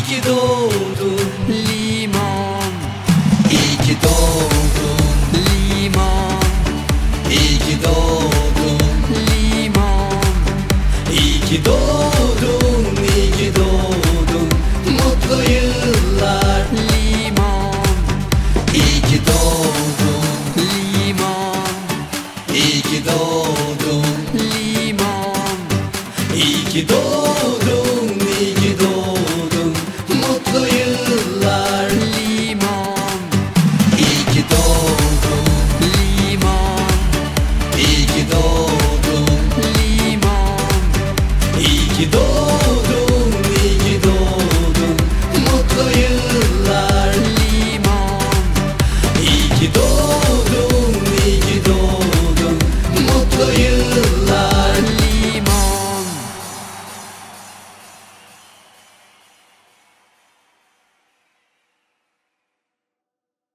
ki doğdun limon, İyi ki doğdun limon, İyi ki doğdun limon, İyi ki doğdun İyi ki doğdun Mutlu yıllar limon, İyi ki doğdun limon, İyi ki doğdun limon, İyi ki doğdun İyi ki doğdun Mutlu yıllar limon, İyi ki doğdun limon, İyi ki doğdun limon, İyi ki doğdun